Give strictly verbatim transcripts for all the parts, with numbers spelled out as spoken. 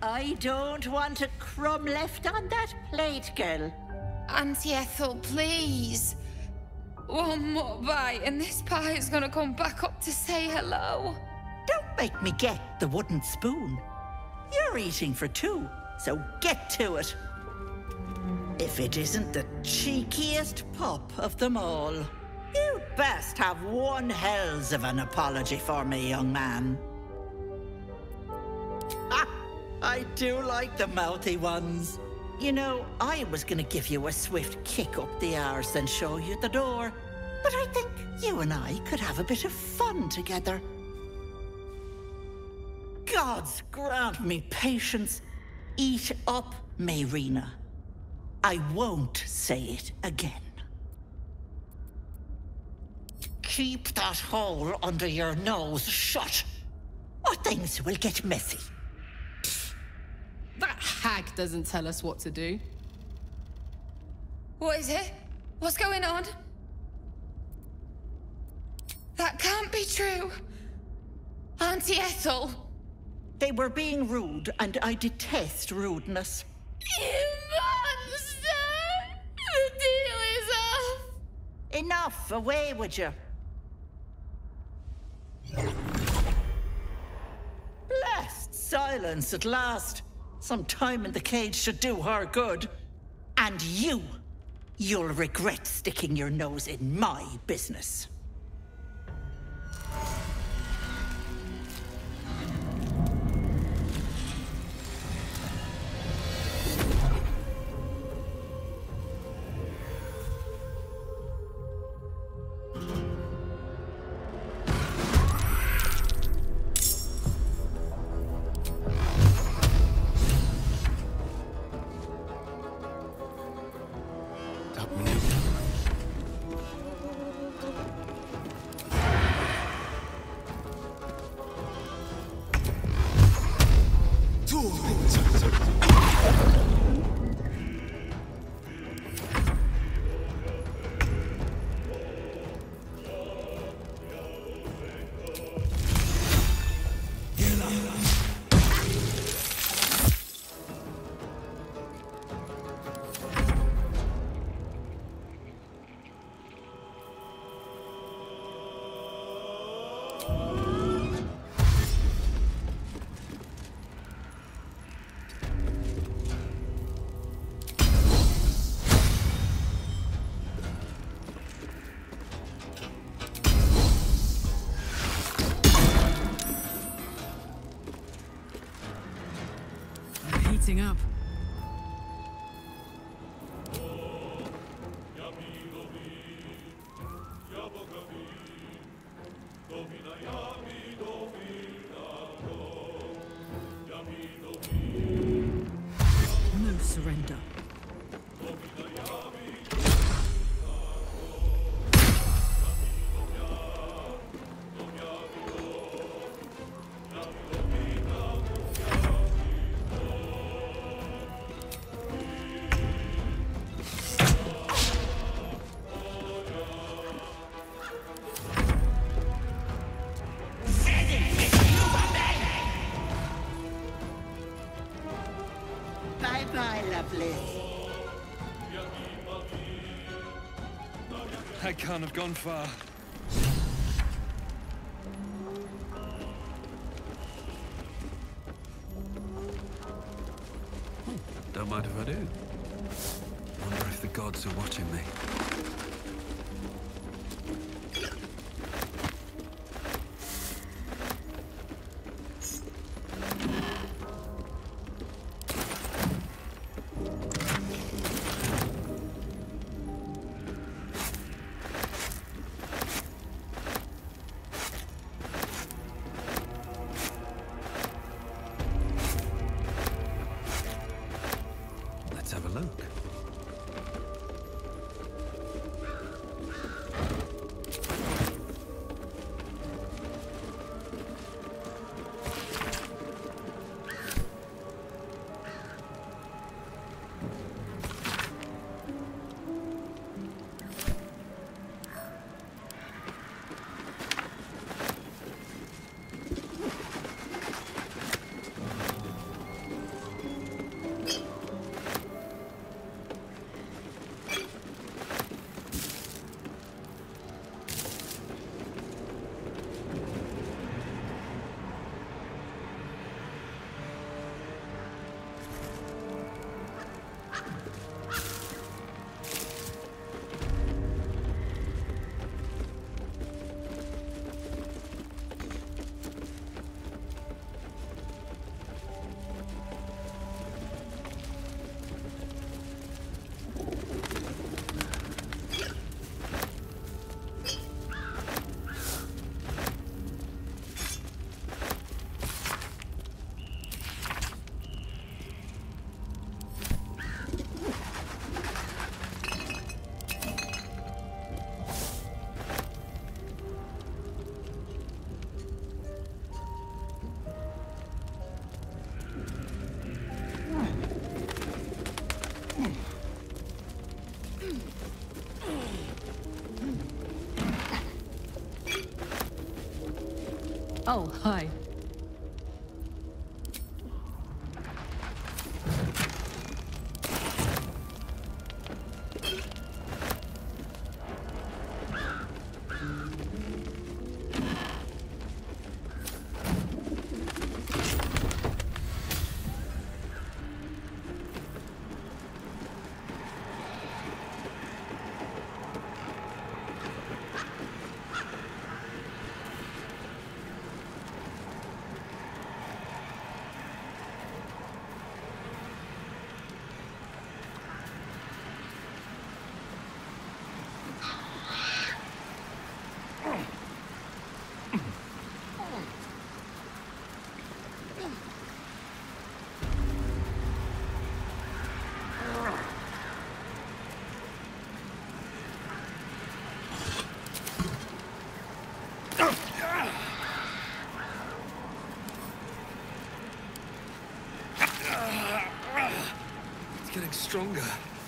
I don't want a crumb left on that plate, girl. Auntie Ethel, please. One more bite and this pie is gonna come back up to say hello. Don't make me get the wooden spoon. You're eating for two, so get to it. If it isn't the cheekiest pup of them all. You'd best have one hells of an apology for me, young man. Ah, I do like the mouthy ones. You know, I was gonna give you a swift kick up the arse and show you the door. But I think you and I could have a bit of fun together. Gods grant me patience. Eat up, Mayrina. I won't say it again. Keep that hole under your nose shut, or things will get messy. That hag doesn't tell us what to do. What is it? What's going on? That can't be true. Auntie Ethel. They were being rude, and I detest rudeness. You monster! The deal is off! Enough! Away with you! Blessed silence at last. Some time in the cage should do her good. And you, you'll regret sticking your nose in my business. Up. No surrender. I can't have gone far. Don't mind if I do. Wonder if the gods are watching me. Oh, hi. It's getting stronger.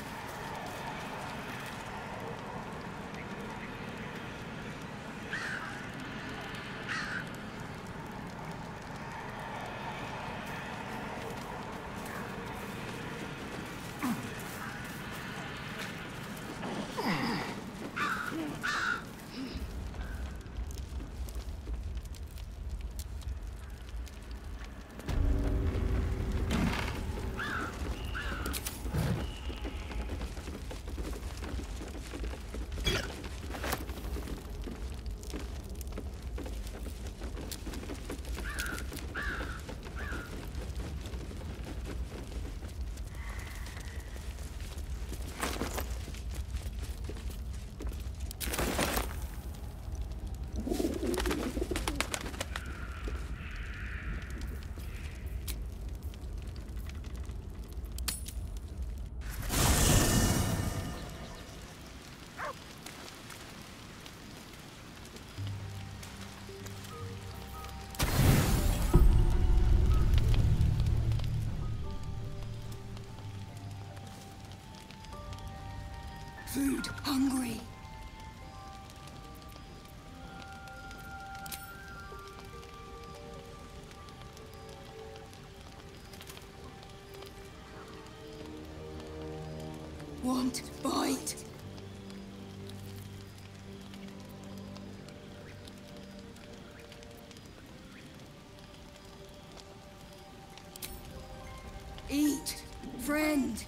Food hungry. Want bite. Eat, friend.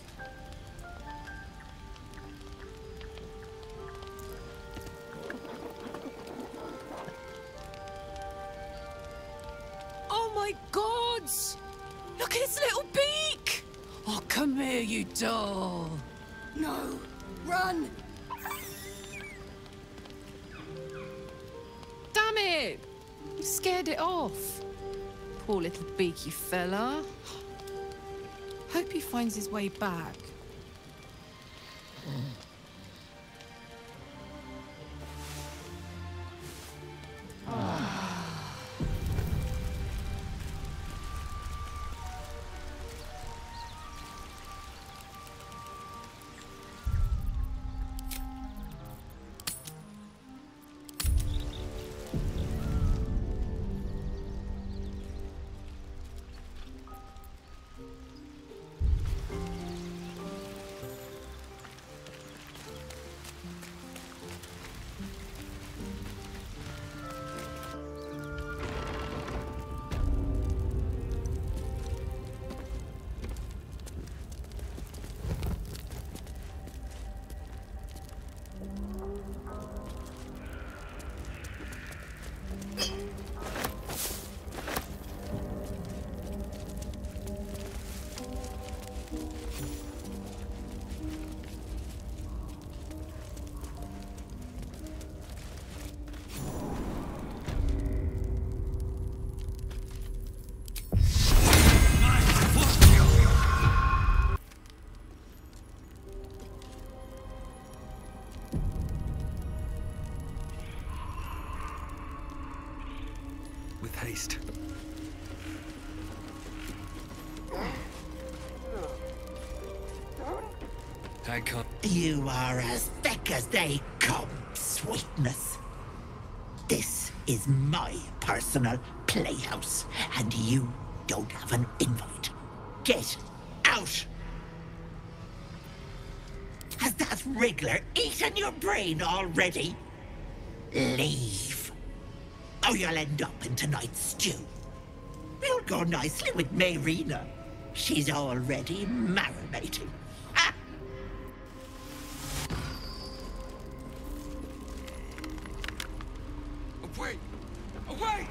Oh my gods! Look at its little beak! Oh, come here, you doll. No, run. Damn it! You scared it off. Poor little beaky fella. Hope he finds his way back. With haste. I can't. You are as thick as they come, sweetness. This is my personal playhouse, and you don't have an invite. Get out! Has that wriggler eaten your brain already? Leave. Or you'll end up in tonight's stew. You'll go nicely with Mayrina. She's already marinating. Ah! Away! Away!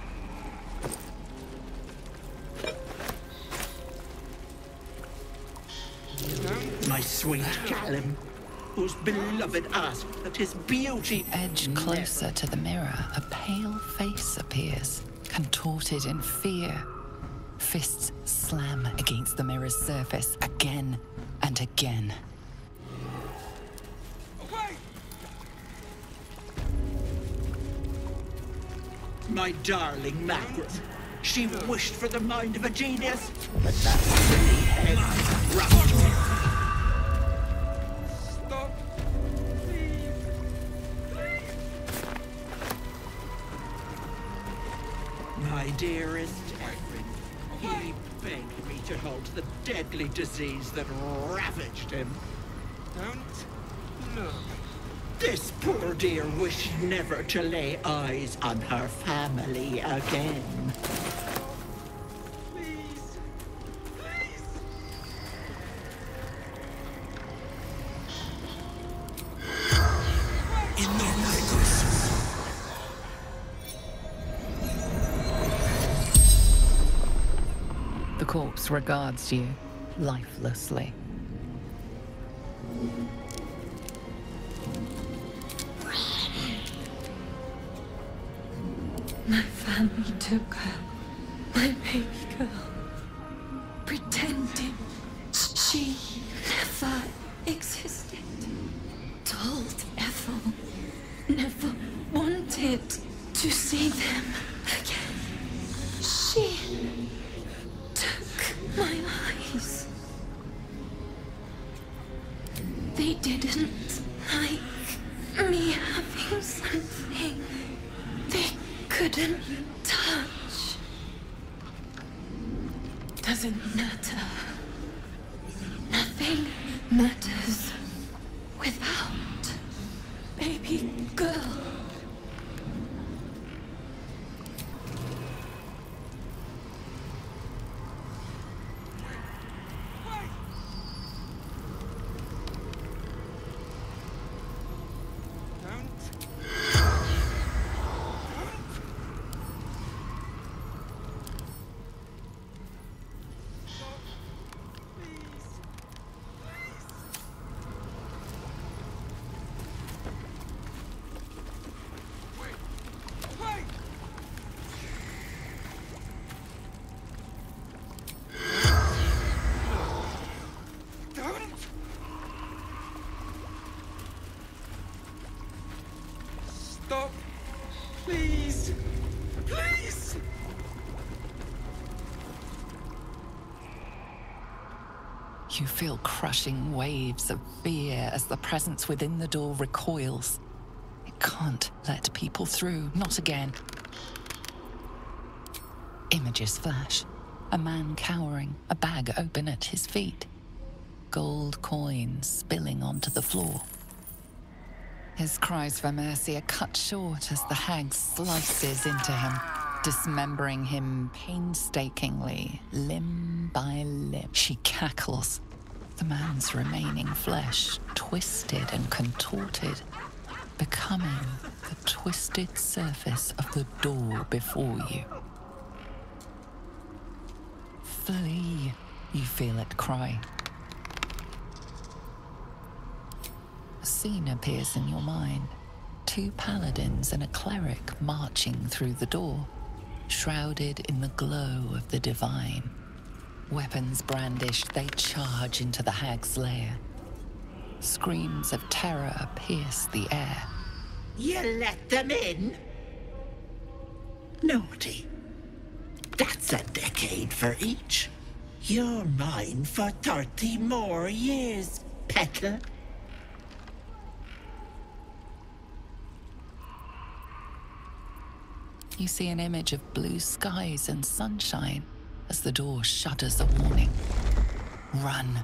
My sweet Callum, whose beloved asked that his beauty Edge closer to the mirror, a pale face appears, contorted in fear. Fists slam against the mirror's surface again and again. Away! My darling Margaret. She wished for the mind of a genius, but that silly head rocked me. Stop! Please! Please! My dearest Edwin, he begged me to halt the deadly disease that ravaged him. Don't look. This poor dear wished never to lay eyes on her family again. Please! Please! The corpse regards you lifelessly. My family took her, my baby girl, pretending she never existed. Told Ethel never wanted to see them again. She took my eyes. They didn't like me having something they couldn't touch. Doesn't matter. Nothing matters without baby girl. Stop! Please! Please! You feel crushing waves of fear as the presence within the door recoils. It can't let people through, not again. Images flash. A man cowering, a bag open at his feet. Gold coins spilling onto the floor. His cries for mercy are cut short as the hag slices into him, dismembering him painstakingly, limb by limb. She cackles, the man's remaining flesh twisted and contorted, becoming the twisted surface of the door before you. Flee, you feel it cry. A scene appears in your mind. Two paladins and a cleric marching through the door, shrouded in the glow of the divine. Weapons brandished, they charge into the hag's lair. Screams of terror pierce the air. You let them in? Naughty. That's a decade for each. You're mine for thirty more years, peddler. you see an image of blue skies and sunshine as the door shudders a warning. Run.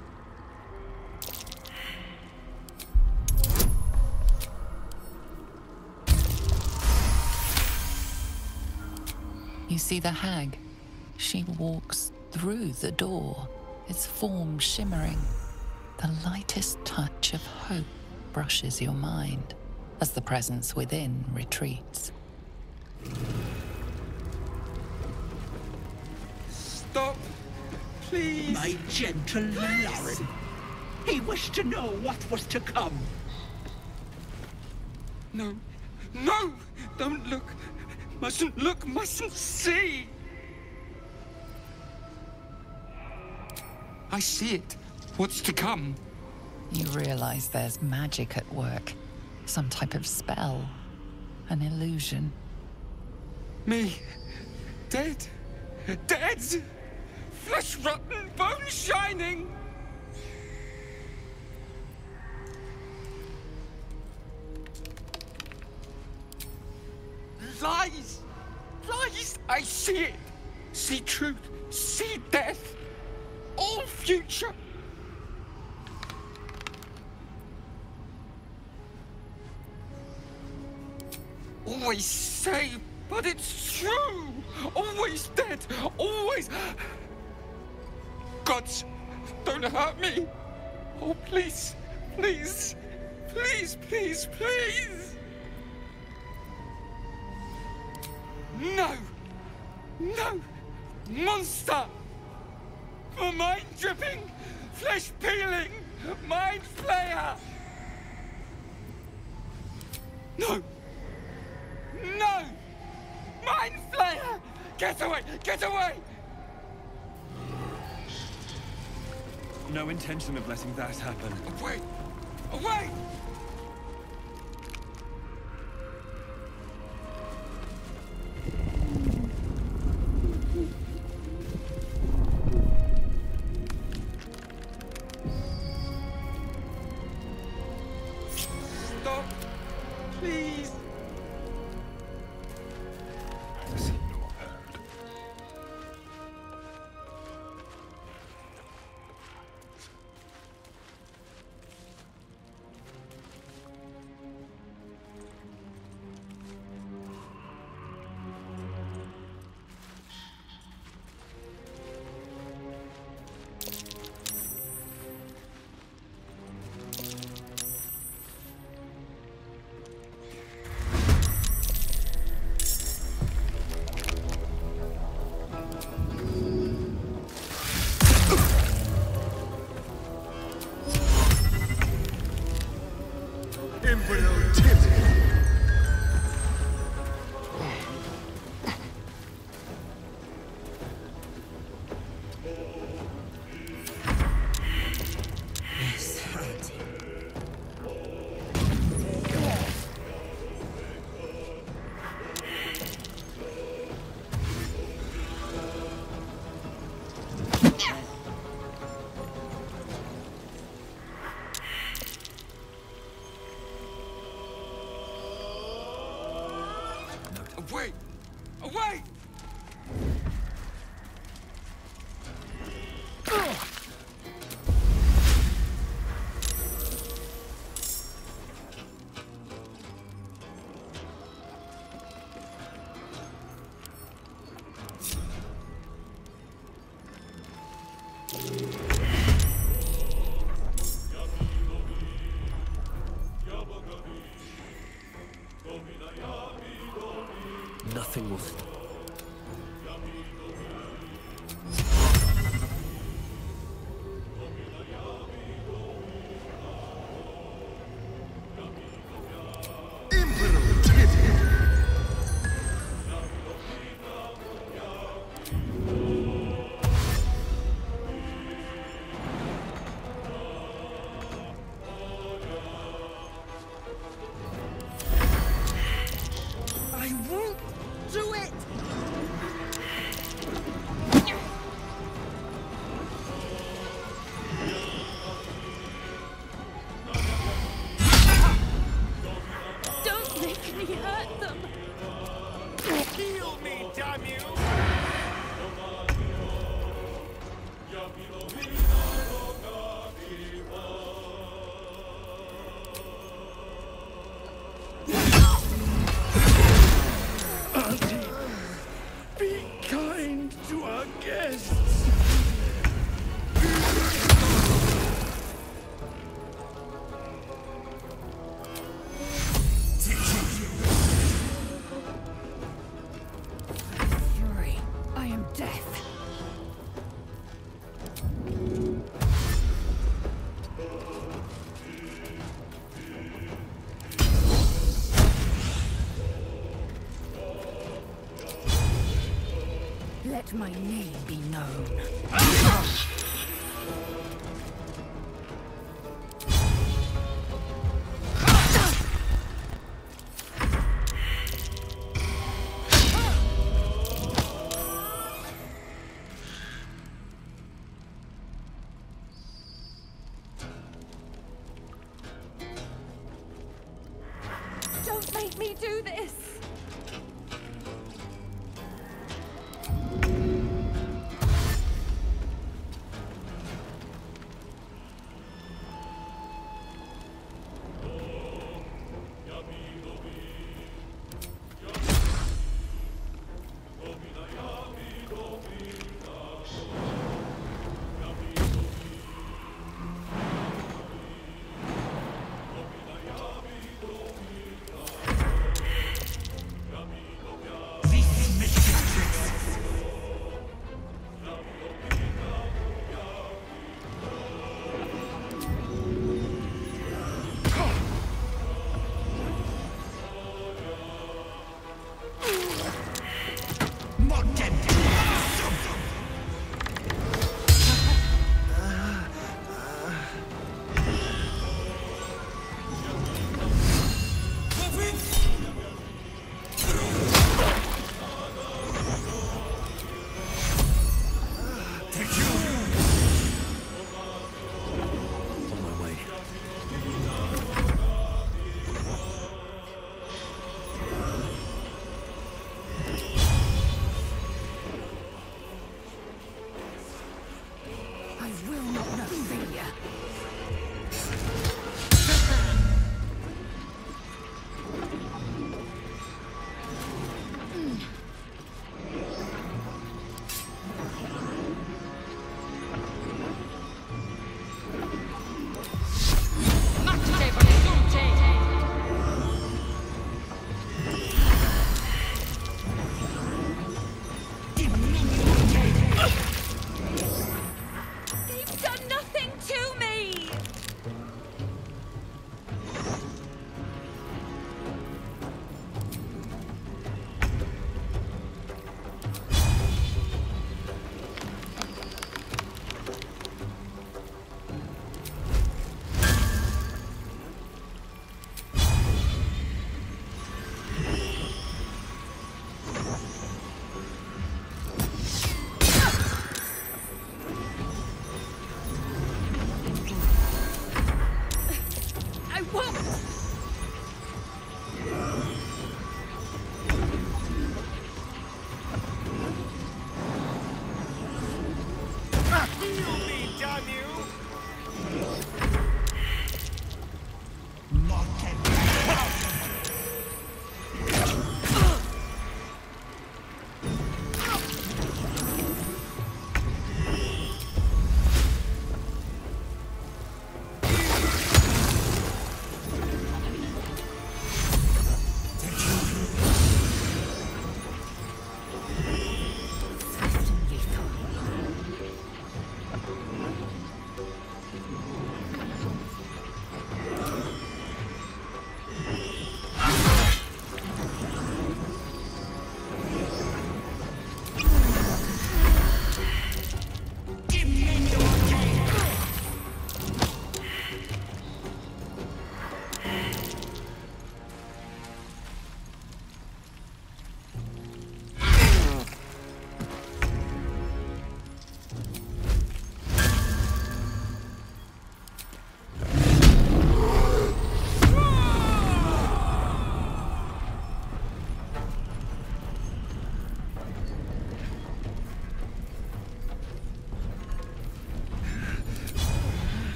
You see the hag. She walks through the door, its form shimmering. The lightest touch of hope brushes your mind as the presence within retreats. Stop, please. My gentle Lauren. He wished to know what was to come. No, no, don't look. Mustn't look, mustn't see. I see it. What's to come? You realize there's magic at work. Some type of spell. An illusion. Me. Dead. Dead. Flesh rotten, bone shining. Lies. Lies. I see it. See truth. See death. All future. Always say, but it's true. Always dead. Always. Gods, don't hurt me. Oh, please, please, please, please, please. No. No. Monster. For mind dripping, flesh peeling, mind flayer. No. No! Mind flayer! Get away! Get away! No intention of letting that happen. Away! Away! Stop! Please! Away! Away! Nothing will stop. I won't do it! Let my name be known. Don't make me do this!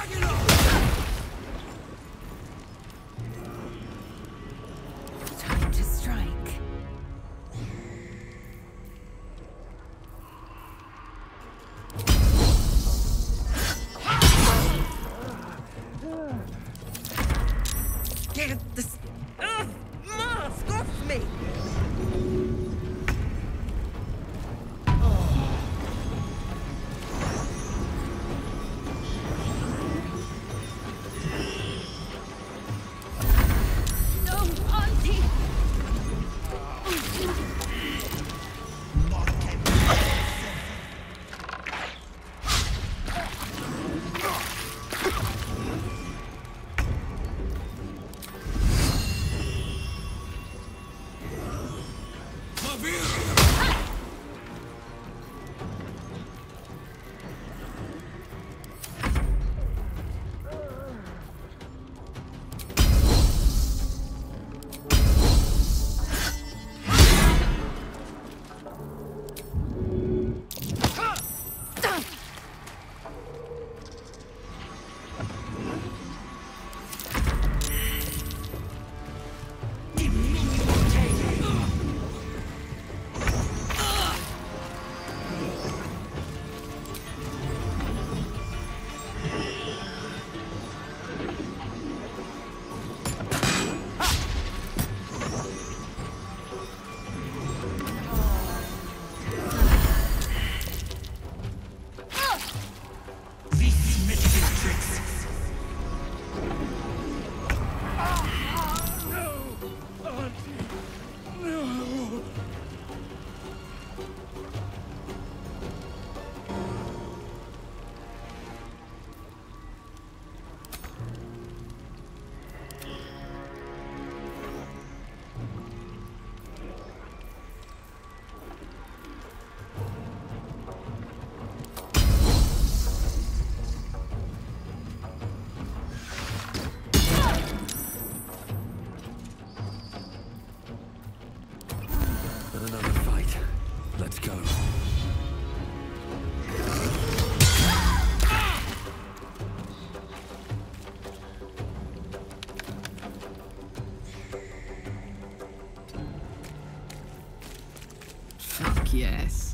Time to strike. Get this uh, mask off me! No, Auntie! Another fight. Let's go. Fuck yes.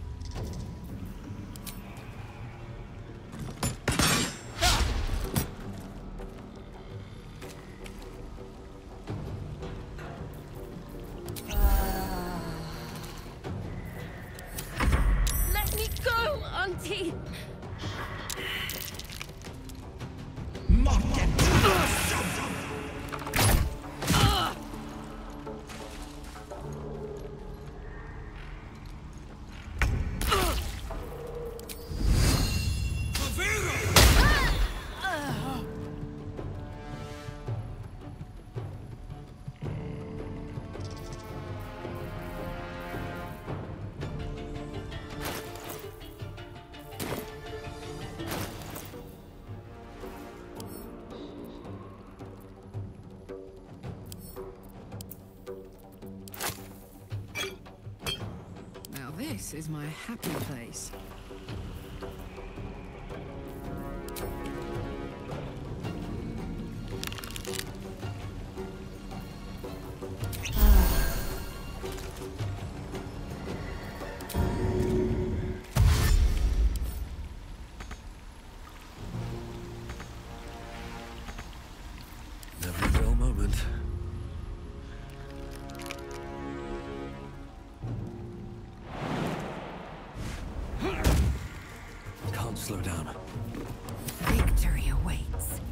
Let me go, Auntie! Now this is my happy place. Never a dull moment. Can't slow down. Victory awaits.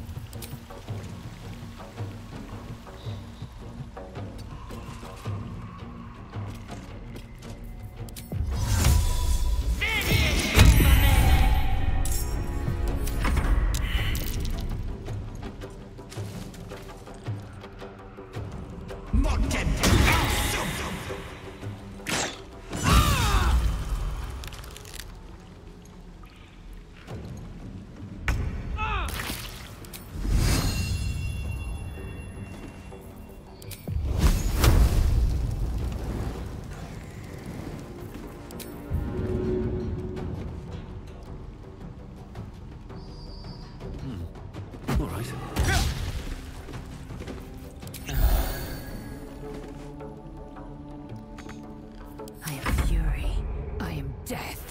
right. I am fury. I am death.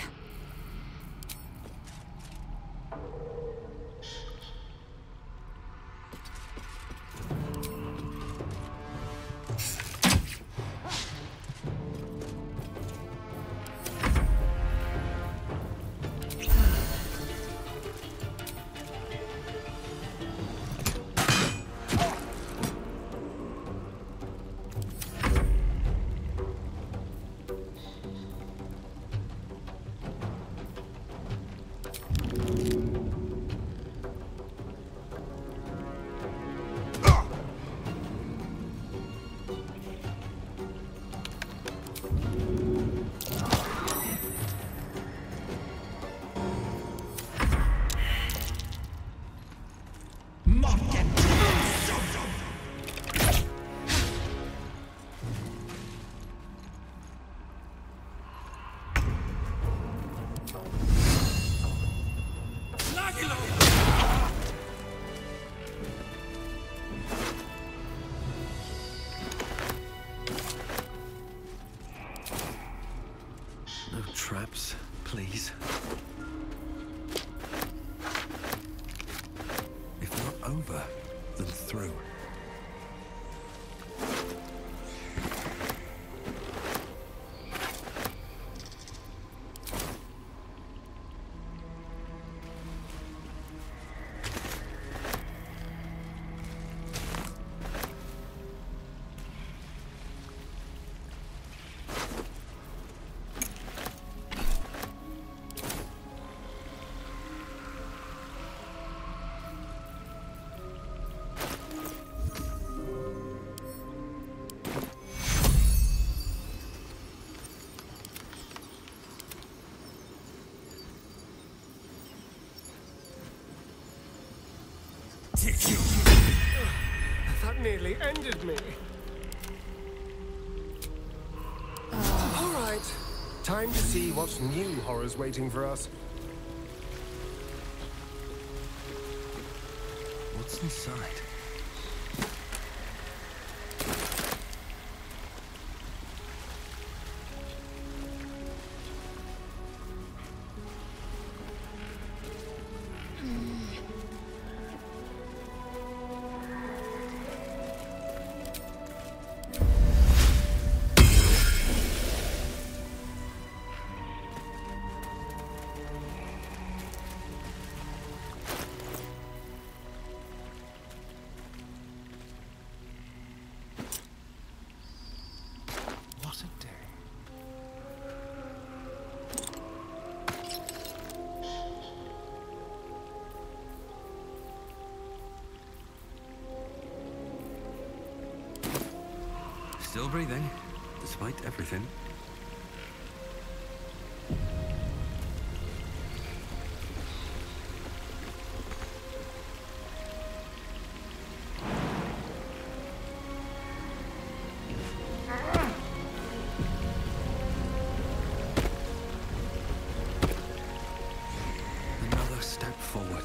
No traps, please. If not over, then through. That nearly ended me. All right. Time to see what new horror's waiting for us. What's inside? What a day. Still breathing, despite everything. Another step forward.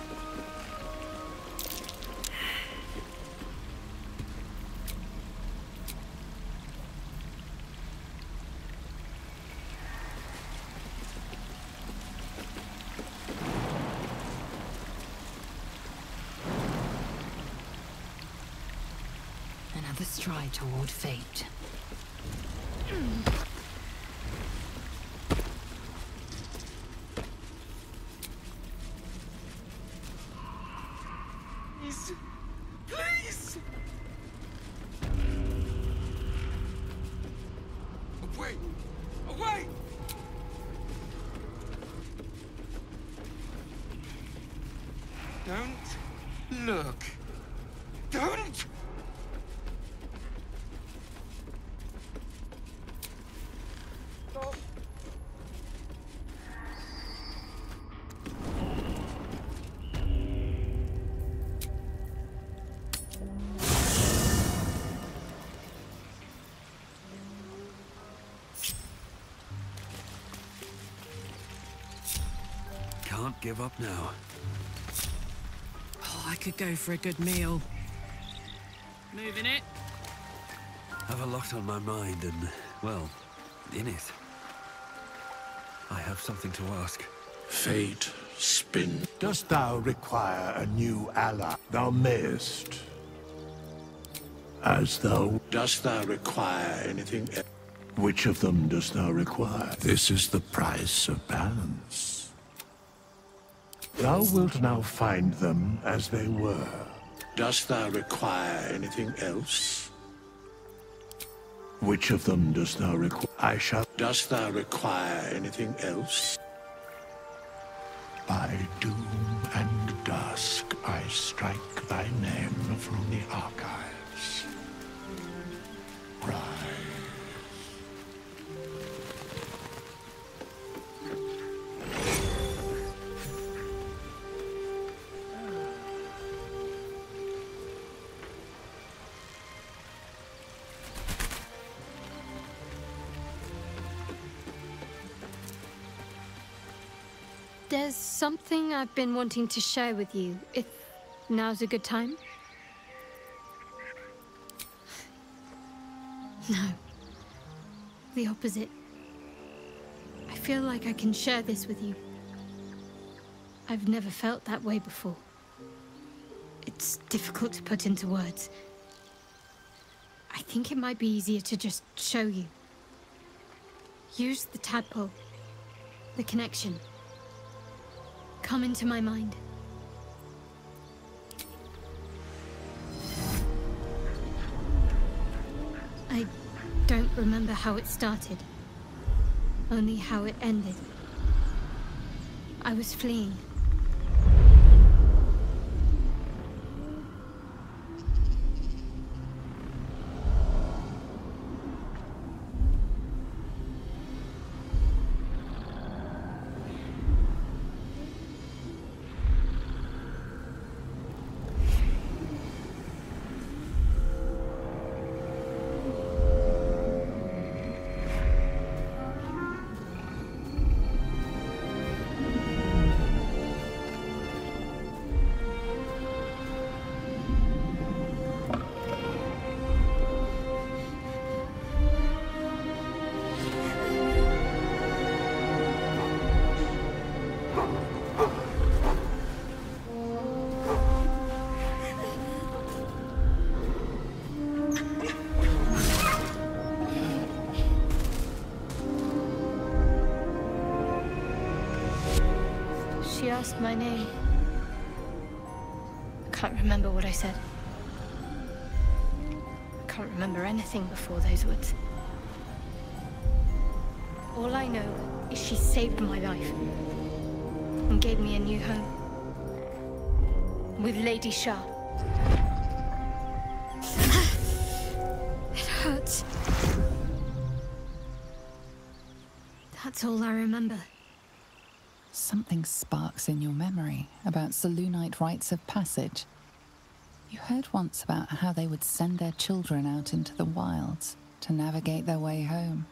Another stride toward fate. Please. Please. Away. Away. Don't look. Don't. Oh. Can't give up now. Oh, I could go for a good meal. Moving it. I've a lot on my mind and, well, in it. I have something to ask. Fate, spin. Dost thou require a new ally? Thou mayest. As thou... Dost thou require anything else? Which of them dost thou require? This is the price of balance. Thou wilt now find them as they were. Dost thou require anything else? Which of them dost thou require? I shall... Dost thou require anything else? By doom and dusk I strike thy name from the archives. Rise. There's something I've been wanting to share with you, if now's a good time. No. The opposite. I feel like I can share this with you. I've never felt that way before. It's difficult to put into words. I think it might be easier to just show you. Use the tadpole. The connection. Come into my mind. I don't remember how it started, only how it ended. I was fleeing. She asked my name. I can't remember what I said. I can't remember anything before those words. All I know is she saved my life and gave me a new home with Lady Shah. It hurts. That's all I remember. Something sparks in your memory about Selûnite rites of passage. You heard once about how they would send their children out into the wilds to navigate their way home.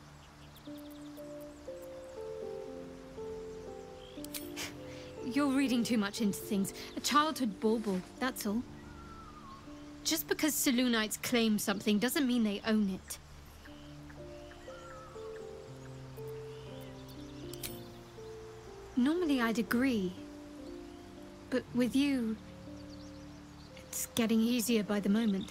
You're reading too much into things. A childhood bauble, that's all. Just because Selûnites claim something doesn't mean they own it. Normally I'd agree, but with you, it's getting easier by the moment.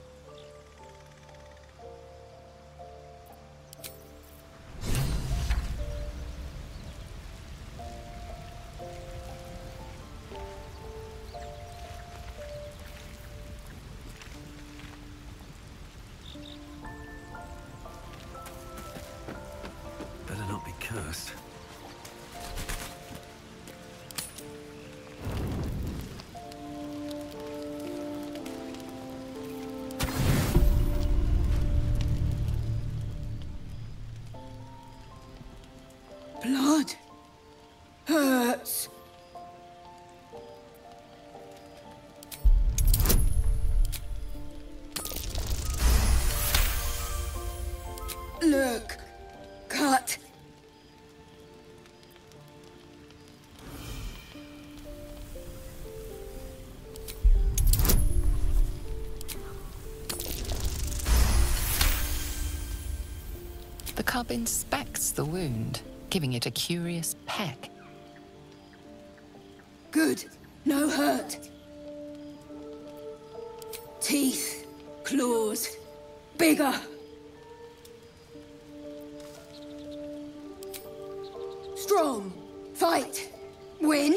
Better not be cursed. Blood hurts. Look, cut. cub inspects the wound, giving it a curious peck. Good. No hurt. Teeth. Claws. Bigger. Strong. Fight. Win.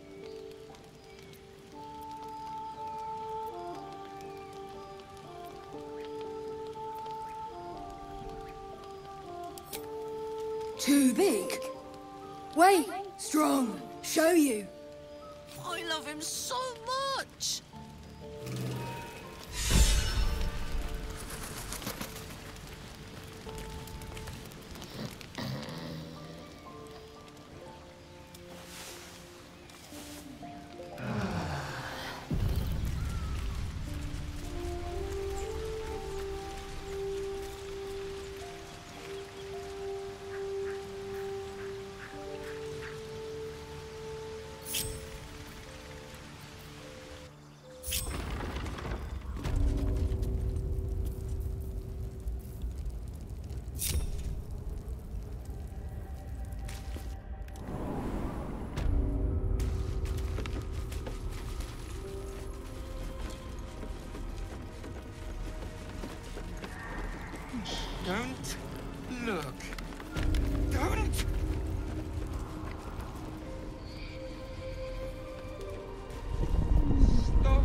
Too big. Wait. Strong. Show you. I love him so much. Don't look. Don't! Stop.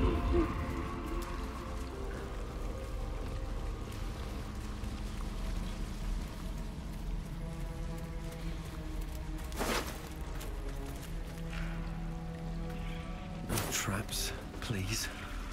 No traps, please.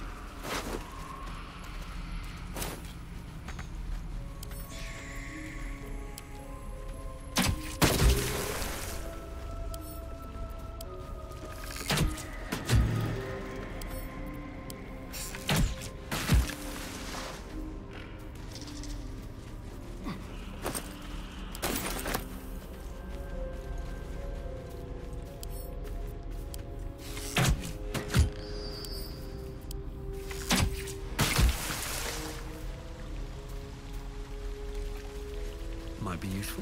Might be useful.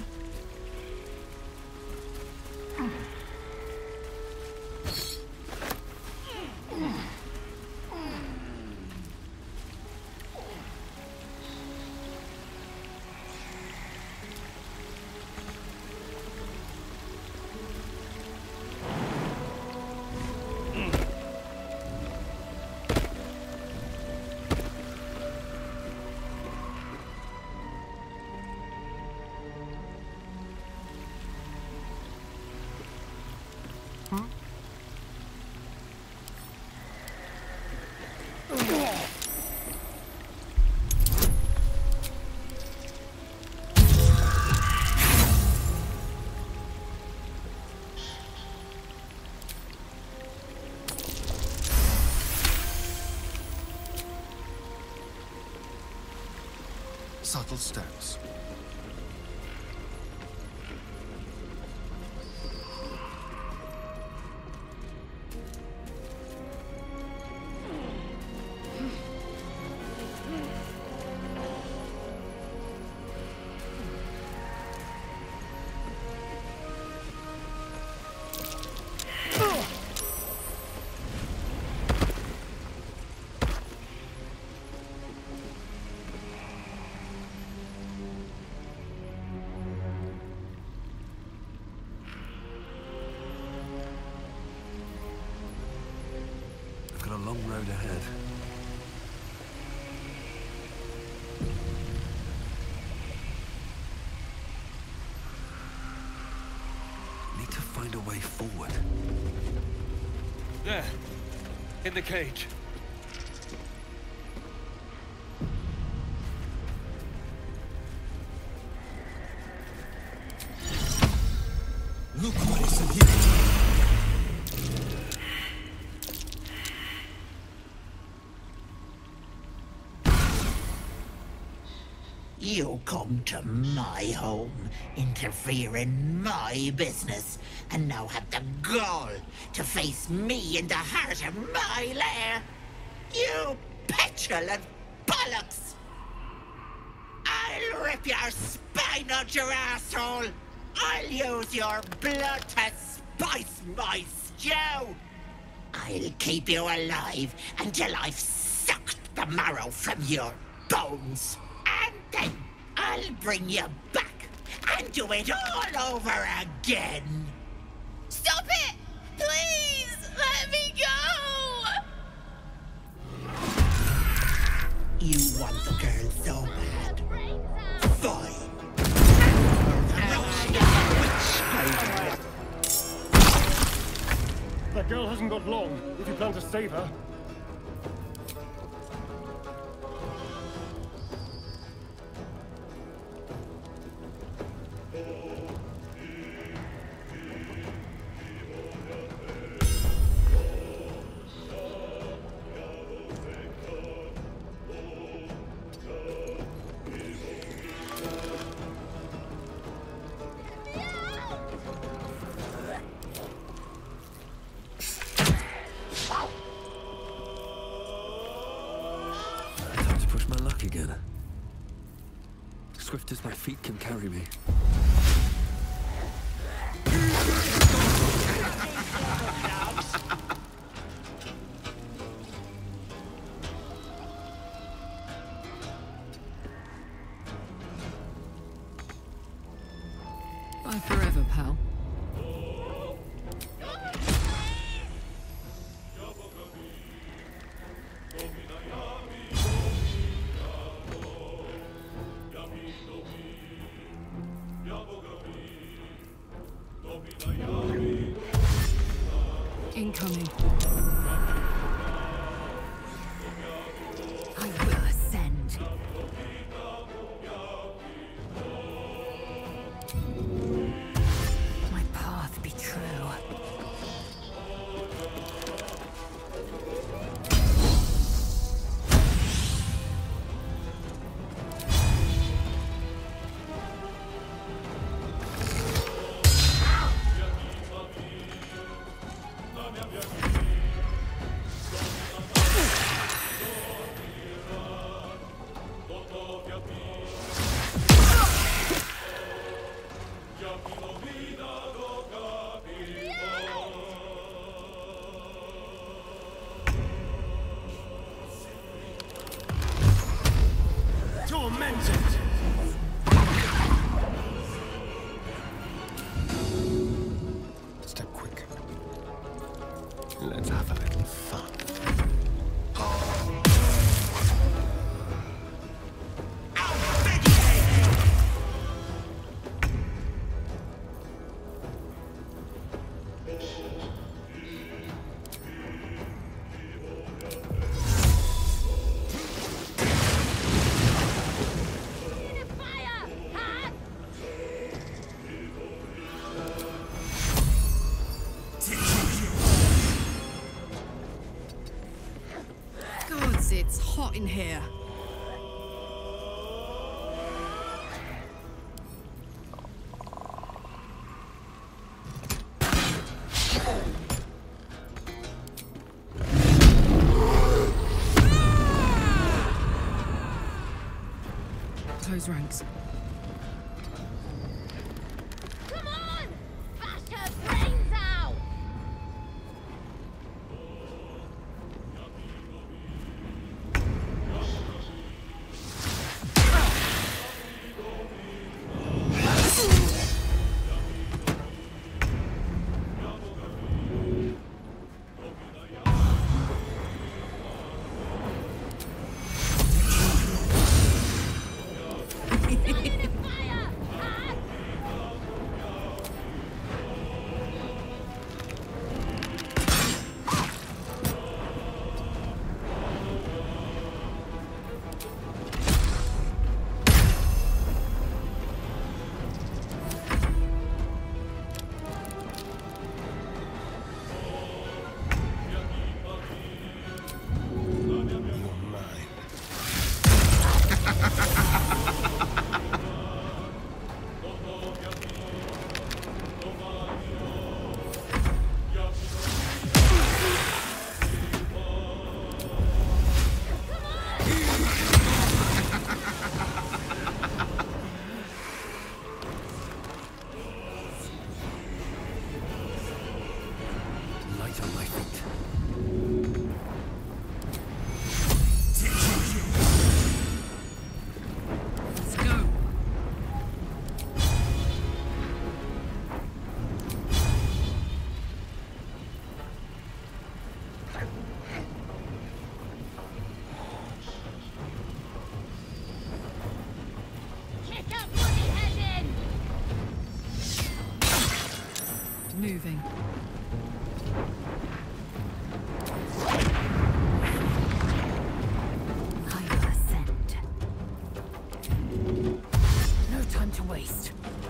Subtle steps. Got a long road ahead. Need to find a way forward. There. In the cage. Look what is in here. You come to my home, interfere in my business, and now have the gall to face me in the heart of my lair. You petulant bollocks! I'll rip your spine out your asshole! I'll use your blood to spice my stew! I'll keep you alive until I've sucked the marrow from your bones. And then I'll bring you back and do it all over again. Stop it! Please! Let me go! You want the girl so bad. Fine. That girl hasn't got long, if you plan to save her. Again. Swift as my feet can carry me. Bye forever, pal. Incoming. I will ascend. My path be true. Step quick. Let's have a little fun. Gods, it's hot in here. Close ranks. Come on! Bash her brains out! moving. I will ascend. No time to waste.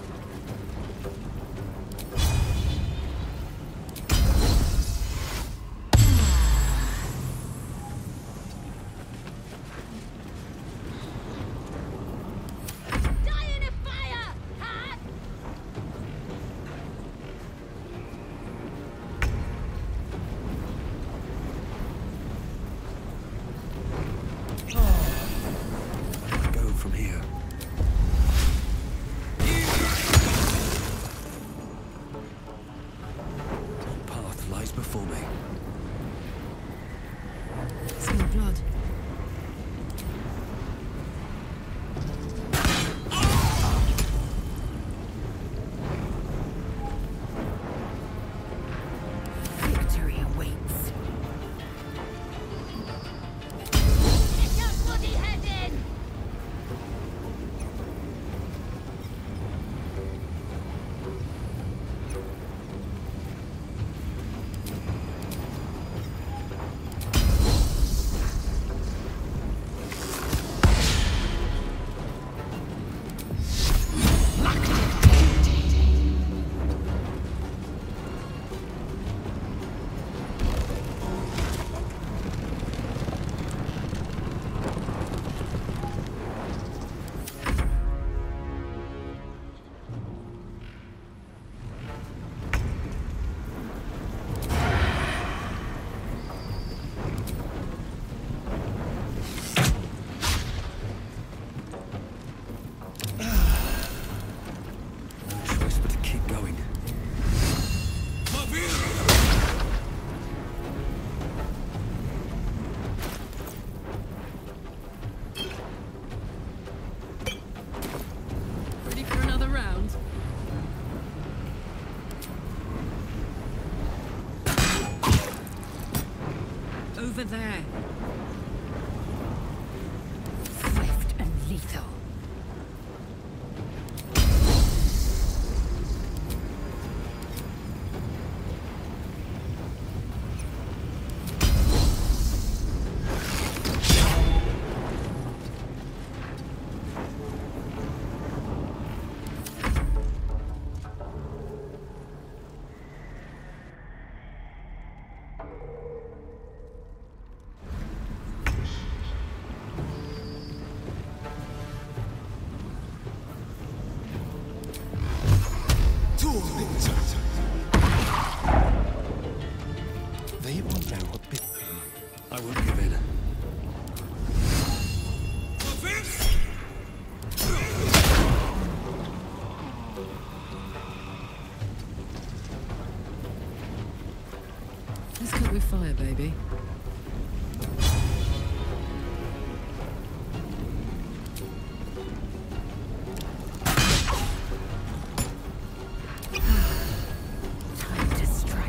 Over there. Swift and lethal. They will know a bit. I won't give in. Let's cook with fire, baby. Time to strike.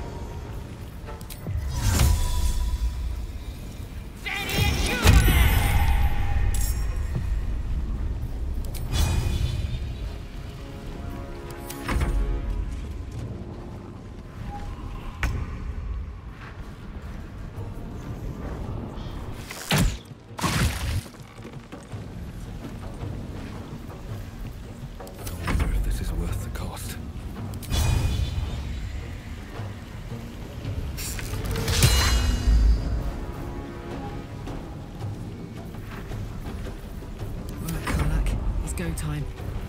Go time.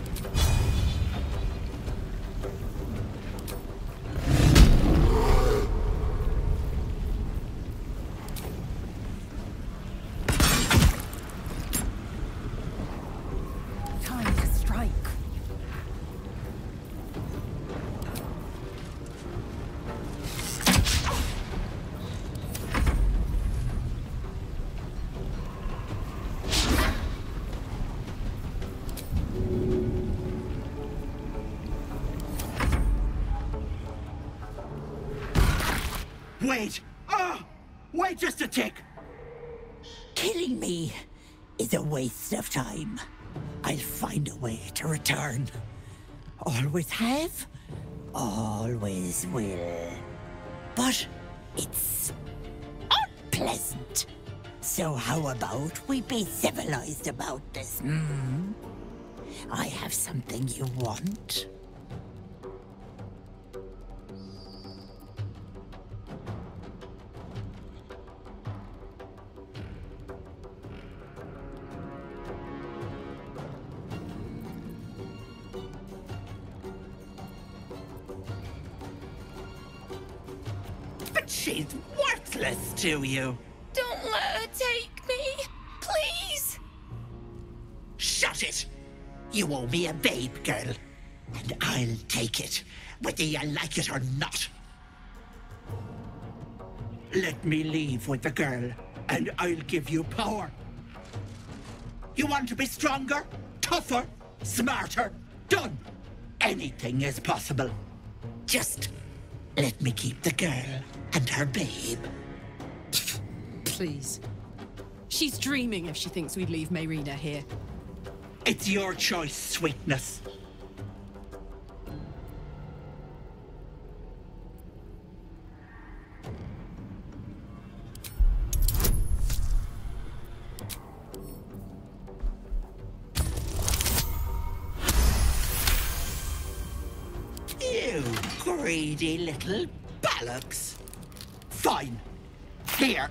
Time to strike. Wait! Ah! Wait just a tick! Killing me is a waste of time. I'll find a way to return. Always have, always will. But it's unpleasant. So how about we be civilized about this, hmm? I have something you want. But she's worthless to you. Don't let her take me, please. Shut it! You owe me a babe, girl. And I'll take it, whether you like it or not. Let me leave with the girl, and I'll give you power. You want to be stronger, tougher, smarter? Done! Anything is possible. Just let me keep the girl and her babe. Please. She's dreaming if she thinks we'd leave Mayrina here. It's your choice, sweetness. You greedy little bollocks. Fine. Here.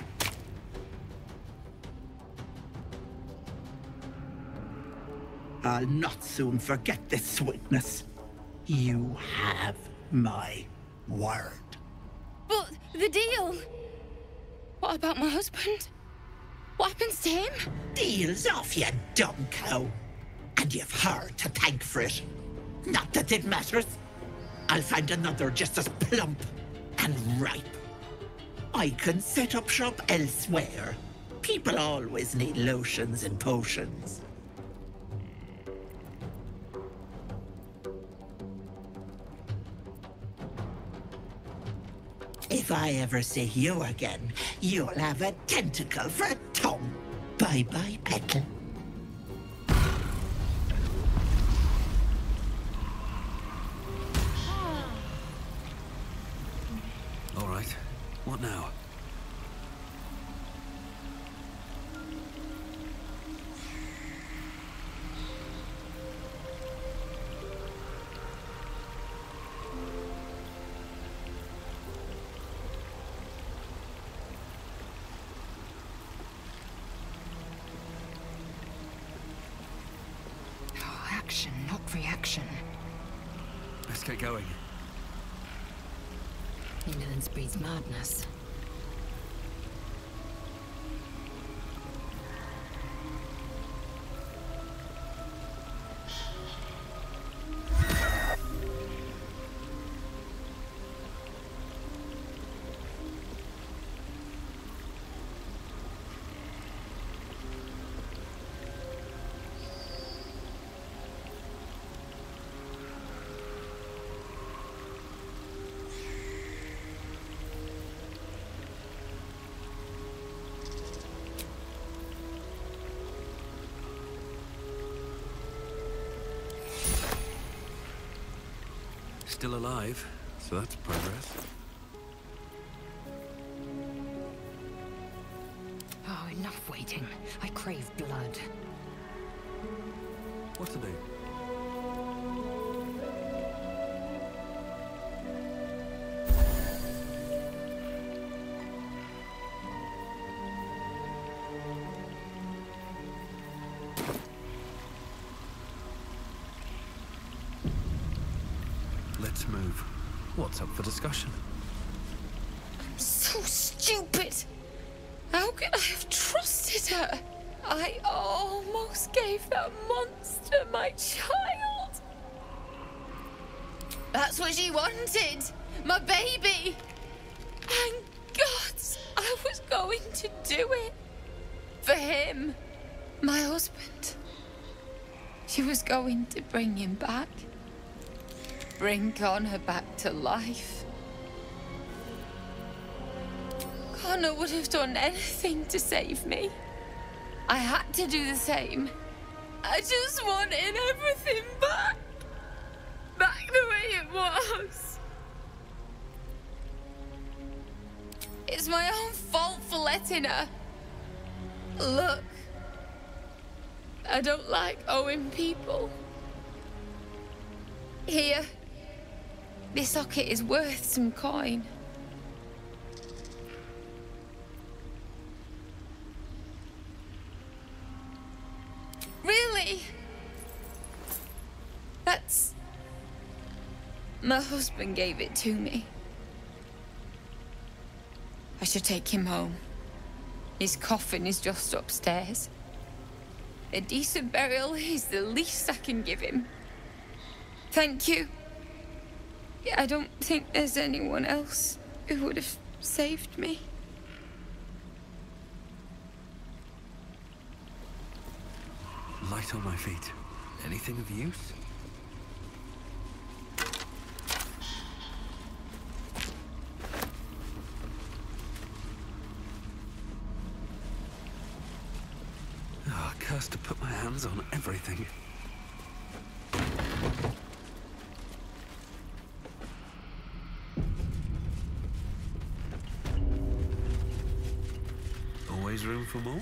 I'll not soon forget this sweetness. You have my word. But the deal... What about my husband? What happens to him? Deal's off, you dumb cow. And you've her to thank for it. Not that it matters. I'll find another just as plump and ripe. I can set up shop elsewhere. People always need lotions and potions. If I ever see you again, you'll have a tentacle for a tongue. Bye-bye, Petal. All right. What now? Action, not reaction. Let's get going. Ignorance breeds madness. Still alive, so that's progress. Oh, enough waiting. I crave blood. What to do? Let's move. What's up for discussion? I'm so stupid. How could I have trusted her? I almost gave that monster my child. That's what she wanted. My baby. And God, I was going to do it. For him. My husband. She was going to bring him back. Bring Connor back to life. Connor would have done anything to save me. I had to do the same. I just wanted everything back. Back the way it was. It's my own fault for letting her. Look, I don't like owing people. Here, this socket is worth some coin. Really? That's... My husband gave it to me. I should take him home. His coffin is just upstairs. A decent burial is the least I can give him. Thank you. I don't think there's anyone else who would have saved me. Light on my feet. Anything of use? Oh, cursed to put my hands on everything. Always room for more?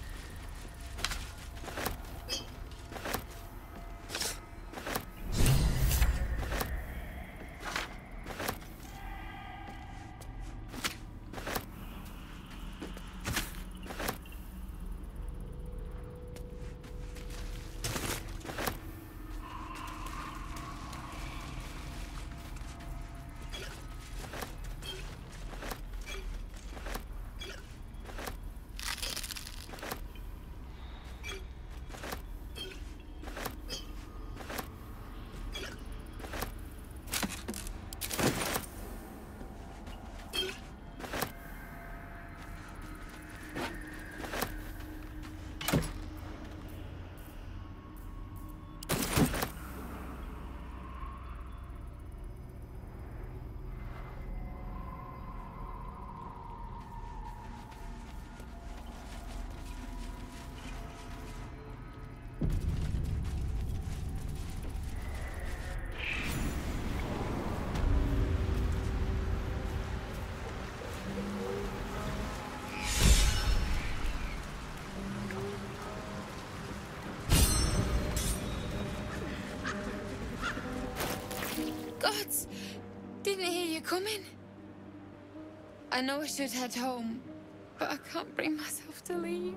Gods, didn't hear you coming. I know I should head home, but I can't bring myself to leave.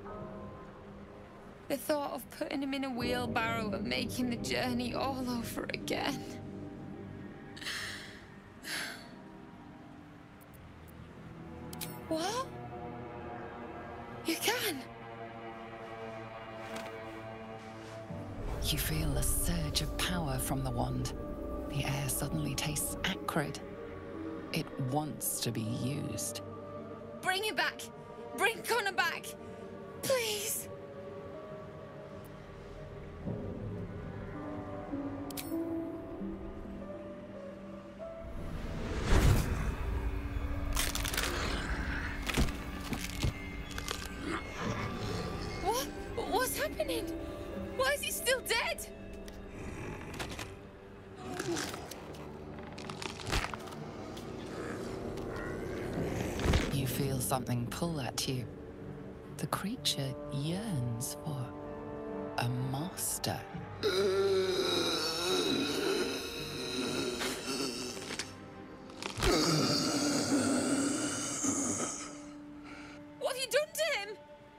The thought of putting him in a wheelbarrow and making the journey all over again. What? You can? You feel a surge of power from the wand. The air suddenly tastes acrid. It wants to be used. Bring him back! Bring Connor back! Please! What? What's happening? Why is he still dead? You feel something pull at you. The creature yearns for a master. What have you done to him?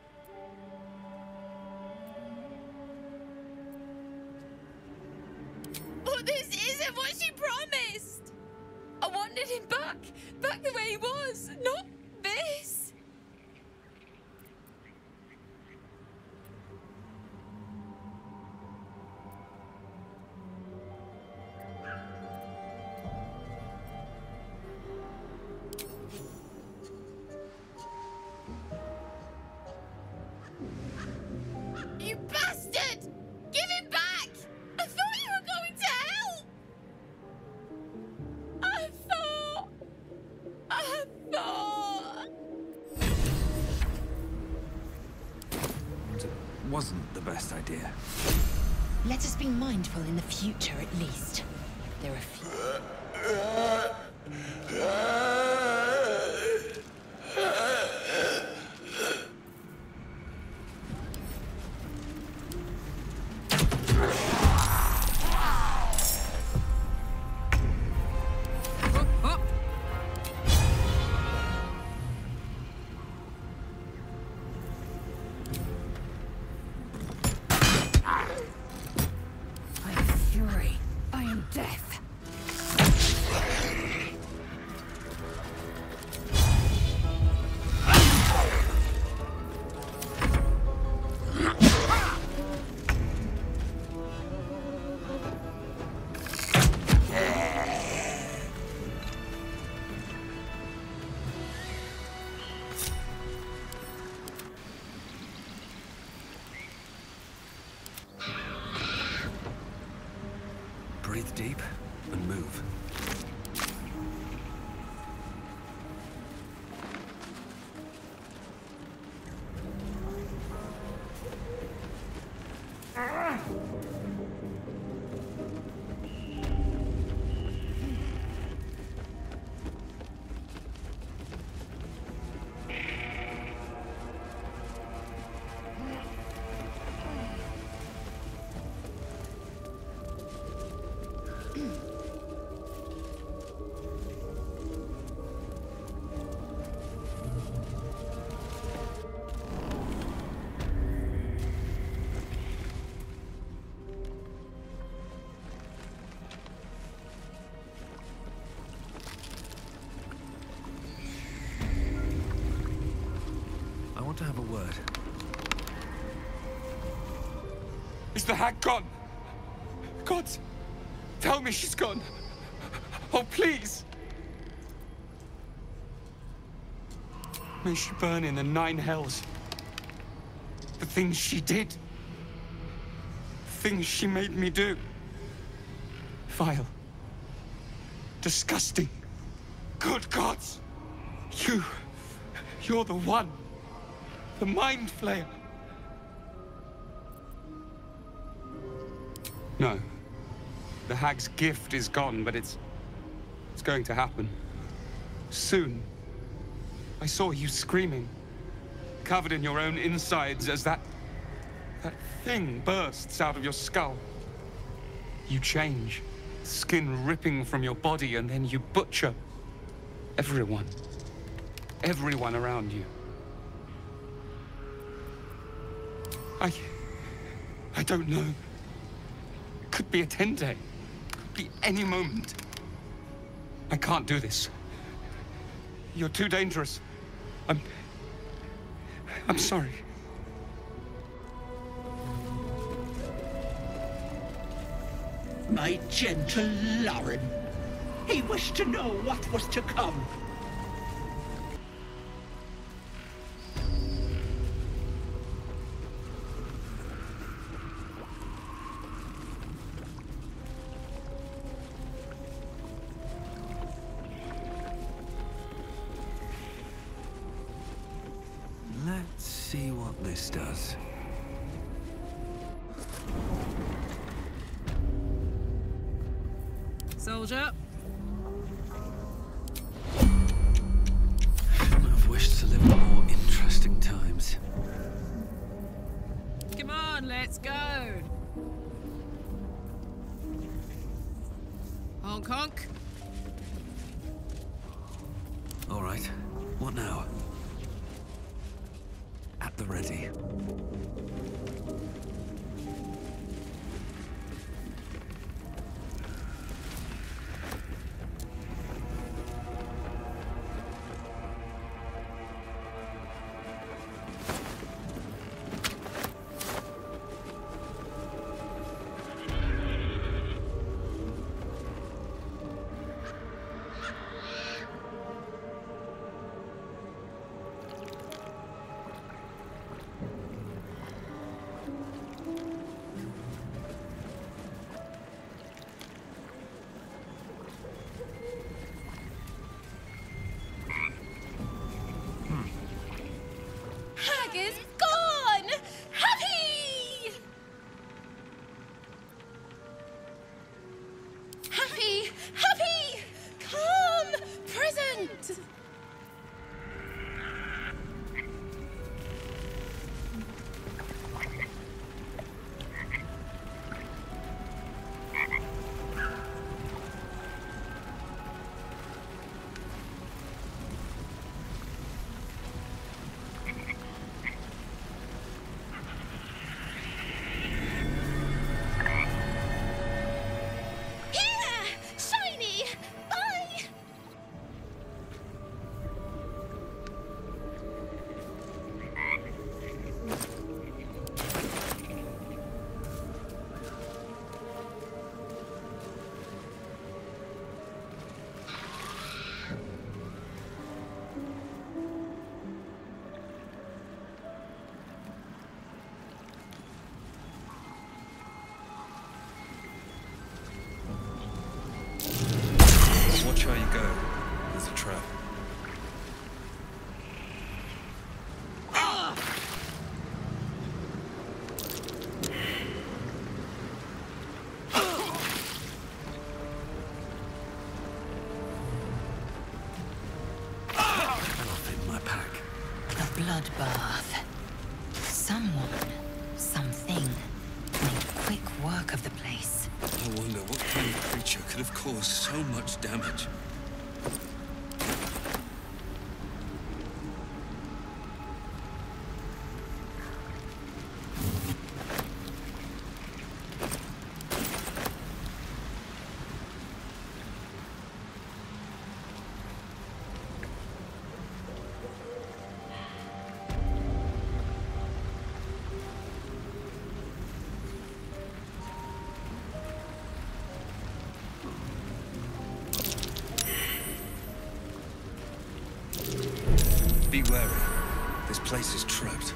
But this isn't what she promised! I wanted him back, back the way he was, not this! You bastard! Give him back! I thought you were going to help! I thought... I thought... It wasn't the best idea. Let us be mindful in the future, at least. There are few. Breathe deep and move. I want to have a word. Is the hag gone? God, tell me she's gone. Oh, please. May she burn in the nine hells. The things she did. The things she made me do. Vile. Disgusting. Good gods. You... You're the one. The Mind Flayer. No. The hag's gift is gone, but it's... It's going to happen. Soon. I saw you screaming. Covered in your own insides as that... that thing bursts out of your skull. You change. Skin ripping from your body, and then you butcher. Everyone. Everyone around you. I... I don't know. It could be a ten-day. Could be any moment. I can't do this. You're too dangerous. I'm... I'm sorry. My gentle Lauren. He wished to know what was to come. Let's see what this does. Soldier. Shouldn't have wished to live in more interesting times. Come on, let's go. Honk honk. All right. What now? At the ready. Is gone! Happy! Happy! bloodbath. Someone, something, made quick work of the place. I wonder what kind of creature could have caused so much damage. Be wary. This place is trapped.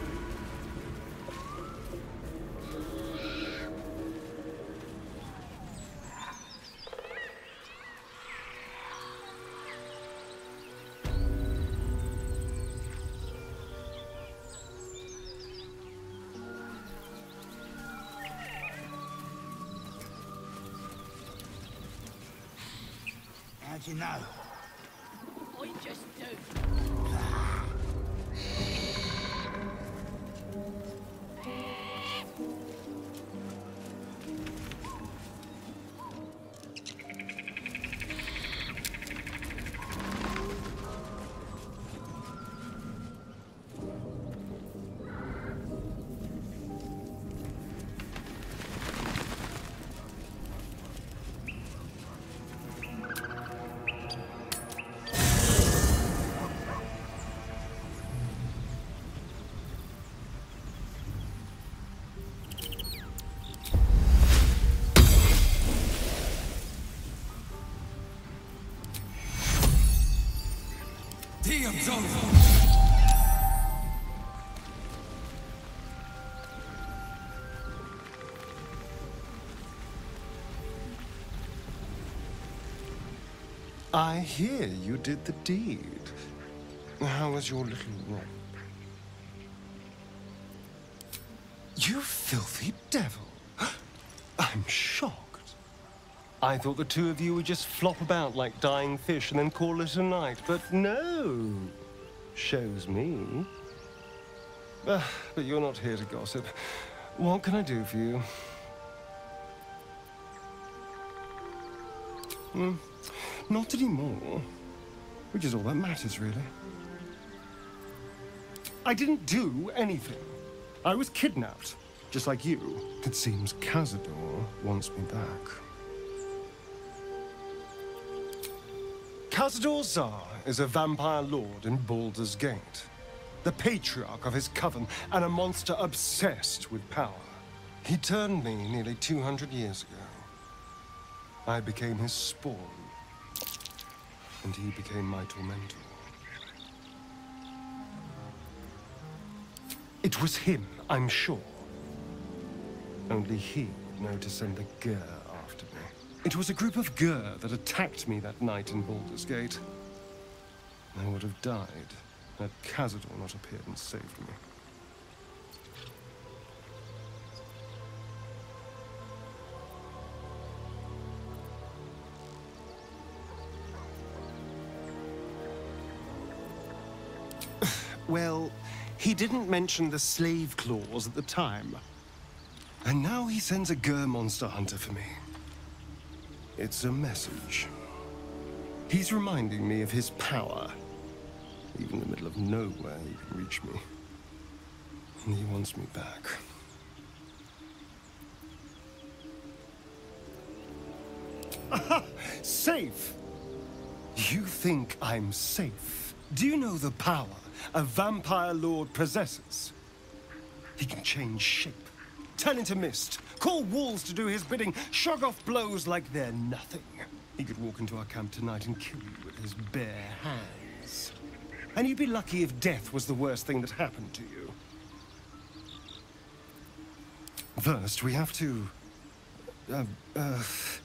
How'd you know? I just do. Diam's over! I hear you did the deed. How was your little romp? You filthy devil! I'm shocked. I thought the two of you would just flop about like dying fish and then call it a night, but no. Shows me. Uh, but you're not here to gossip. What can I do for you? Hmm. Not anymore. Which is all that matters, really. I didn't do anything. I was kidnapped, just like you. It seems Cazador wants me back. Cazador Szarr is a vampire lord in Baldur's Gate, the patriarch of his coven and a monster obsessed with power. He turned me nearly two hundred years ago. I became his spawn, and he became my tormentor. It was him, I'm sure. Only he would know to send the Ghur after me. It was a group of Ghur that attacked me that night in Baldur's Gate. I would have died had Cazador not appeared and saved me. Well, he didn't mention the slave clause at the time. And now he sends a Ghur monster hunter for me. It's a message. He's reminding me of his power. Even in the middle of nowhere, he can reach me. And he wants me back. Aha! Safe! You think I'm safe? Do you know the power a vampire lord possesses? He can change shape, turn into mist, call walls to do his bidding, shrug off blows like they're nothing. He could walk into our camp tonight and kill you with his bare hands. And you'd be lucky if death was the worst thing that happened to you. First, we have to... Uh, uh,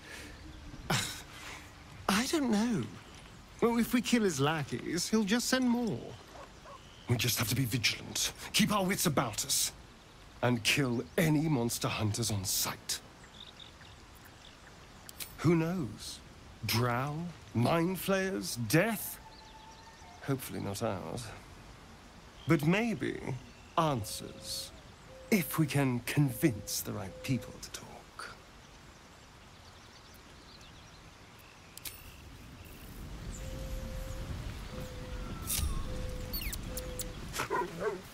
I don't know. Well, if we kill his lackeys, he'll just send more. We just have to be vigilant, keep our wits about us, and kill any monster hunters on sight. Who knows? Drow? Mind flayers? Death? Hopefully not ours. but maybe answers, if we can convince the right people to talk.